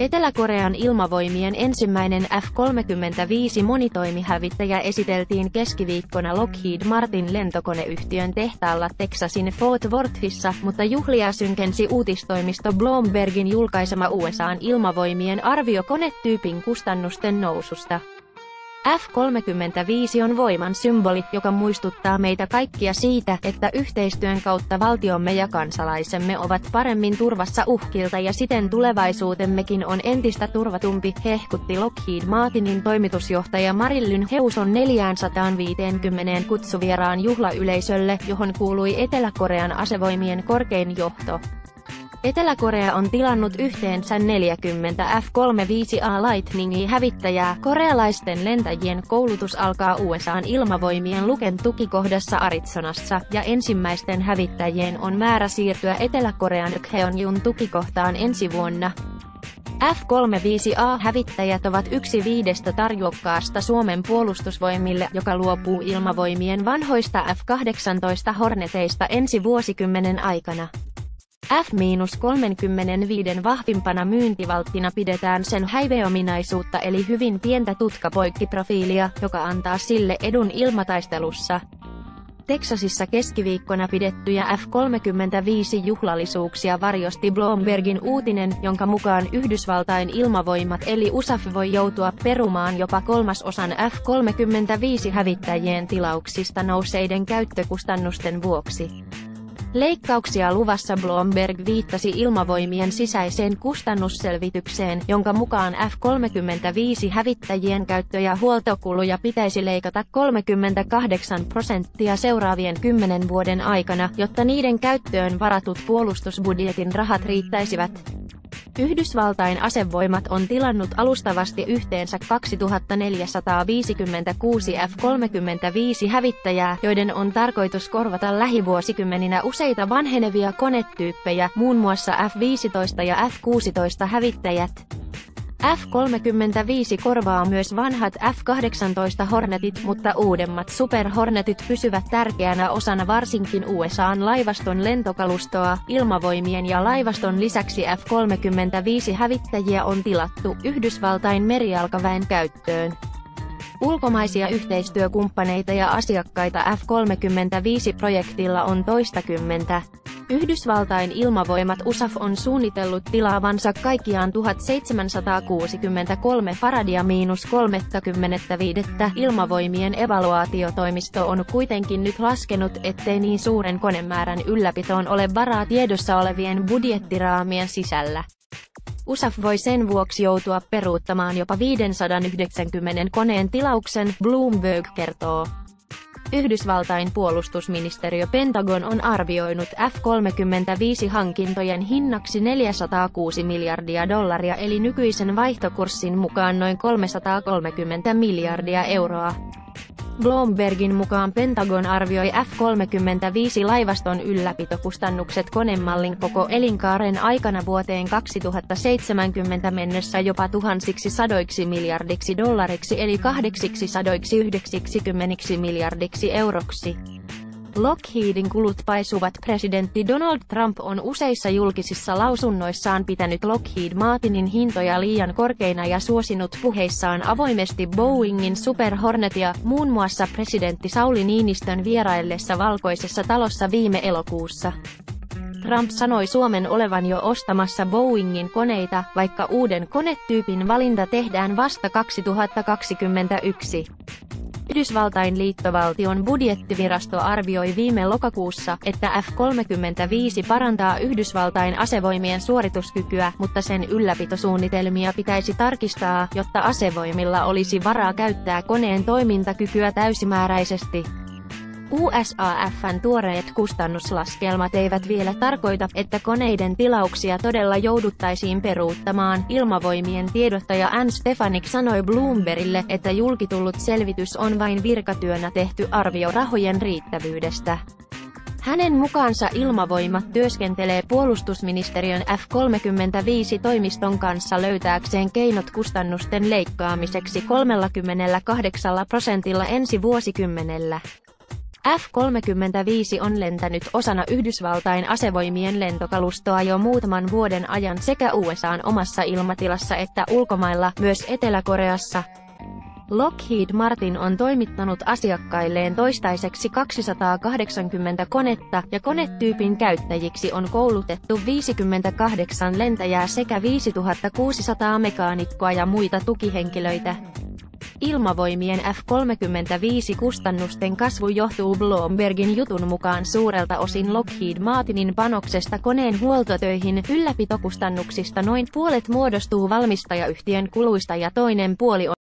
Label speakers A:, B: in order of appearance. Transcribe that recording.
A: Etelä-Korean ilmavoimien ensimmäinen F-35 monitoimihävittäjä esiteltiin keskiviikkona Lockheed Martin lentokoneyhtiön tehtaalla Texasin Fort Worthissa, mutta juhlia synkensi uutistoimisto Bloombergin julkaisema USA:n ilmavoimien arvio konetyypin kustannusten noususta. F-35 on voiman symboli, joka muistuttaa meitä kaikkia siitä, että yhteistyön kautta valtiomme ja kansalaisemme ovat paremmin turvassa uhkilta ja siten tulevaisuutemmekin on entistä turvatumpi, hehkutti Lockheed Martinin toimitusjohtaja Marillyn Hewson 450 kutsuvieraan juhlayleisölle, johon kuului Etelä-Korean asevoimien korkein johto. Etelä-Korea on tilannut yhteensä 40 F-35A Lightning-hävittäjää. Korealaisten lentäjien koulutus alkaa USA:n ilmavoimien Luken tukikohdassa Arizonassa, ja ensimmäisten hävittäjien on määrä siirtyä Etelä-Korean Gheongjun tukikohtaan ensi vuonna. F-35A-hävittäjät ovat yksi 5 tarjokkaasta Suomen puolustusvoimille, joka luopuu ilmavoimien vanhoista F-18 Horneteista ensi vuosikymmenen aikana. F-35 vahvimpana myyntivalttina pidetään sen häiveominaisuutta eli hyvin pientä tutkapoikkiprofiilia, joka antaa sille edun ilmataistelussa. Texasissa keskiviikkona pidettyjä F-35-juhlallisuuksia varjosti Bloombergin uutinen, jonka mukaan Yhdysvaltain ilmavoimat eli USAF voi joutua perumaan jopa 1/3 F-35-hävittäjien tilauksista nousseiden käyttökustannusten vuoksi. Leikkauksia luvassa. Bloomberg viittasi ilmavoimien sisäiseen kustannusselvitykseen, jonka mukaan F-35-hävittäjien käyttö- ja huoltokuluja pitäisi leikata 38% seuraavien 10 vuoden aikana, jotta niiden käyttöön varatut puolustusbudjetin rahat riittäisivät. Yhdysvaltain asevoimat on tilannut alustavasti yhteensä 2456 F-35-hävittäjää, joiden on tarkoitus korvata lähivuosikymmeninä useita vanhenevia konetyyppejä, muun muassa F-15 ja F-16-hävittäjät. F-35 korvaa myös vanhat F-18 Hornetit, mutta uudemmat Super Hornetit pysyvät tärkeänä osana varsinkin USA:n laivaston lentokalustoa. Ilmavoimien ja laivaston lisäksi F-35-hävittäjiä on tilattu Yhdysvaltain merijalkaväen käyttöön. Ulkomaisia yhteistyökumppaneita ja asiakkaita F-35-projektilla on toistakymmentä. Yhdysvaltain ilmavoimat USAF on suunnitellut tilaavansa kaikkiaan 1763 Faradia-35. Ilmavoimien evaluaatiotoimisto on kuitenkin nyt laskenut, ettei niin suuren konemäärän ylläpitoon ole varaa tiedossa olevien budjettiraamien sisällä. USAF voi sen vuoksi joutua peruuttamaan jopa 590 koneen tilauksen, Bloomberg kertoo. Yhdysvaltain puolustusministeriö Pentagon on arvioinut F-35-hankintojen hinnaksi $406 miljardia eli nykyisen vaihtokurssin mukaan noin 330 miljardia euroa. Bloombergin mukaan Pentagon arvioi F-35-laivaston ylläpitokustannukset konemallin koko elinkaaren aikana vuoteen 2070 mennessä jopa tuhansiksi sadoiksi miljardiksi dollariksi eli 890 miljardiksi euroksi. Lockheedin kulut paisuvat. Presidentti Donald Trump on useissa julkisissa lausunnoissaan pitänyt Lockheed Martinin hintoja liian korkeina ja suosinut puheissaan avoimesti Boeingin Super Hornetia, muun muassa presidentti Sauli Niinistön vieraillessa Valkoisessa talossa viime elokuussa. Trump sanoi Suomen olevan jo ostamassa Boeingin koneita, vaikka uuden konetyypin valinta tehdään vasta 2021. Yhdysvaltain liittovaltion budjettivirasto arvioi viime lokakuussa, että F-35 parantaa Yhdysvaltain asevoimien suorituskykyä, mutta sen ylläpitosuunnitelmia pitäisi tarkistaa, jotta asevoimilla olisi varaa käyttää koneen toimintakykyä täysimääräisesti. USAF:n tuoreet kustannuslaskelmat eivät vielä tarkoita, että koneiden tilauksia todella jouduttaisiin peruuttamaan. Ilmavoimien tiedottaja Ann Stefanik sanoi Bloombergille, että julkitullut selvitys on vain virkatyönä tehty arvio rahojen riittävyydestä. Hänen mukaansa Ilmavoimat työskentelee puolustusministeriön F-35-toimiston kanssa löytääkseen keinot kustannusten leikkaamiseksi 38% ensi vuosikymmenellä. F-35 on lentänyt osana Yhdysvaltain asevoimien lentokalustoa jo muutaman vuoden ajan sekä USA:n omassa ilmatilassa että ulkomailla, myös Etelä-Koreassa. Lockheed Martin on toimittanut asiakkailleen toistaiseksi 280 konetta, ja konetyypin käyttäjiksi on koulutettu 58 lentäjää sekä 5600 mekaanikkoa ja muita tukihenkilöitä. Ilmavoimien F-35-kustannusten kasvu johtuu Bloombergin jutun mukaan suurelta osin Lockheed Martinin panoksesta koneen huoltotöihin. Ylläpitokustannuksista noin puolet muodostuu valmistajayhtiön kuluista ja toinen puoli on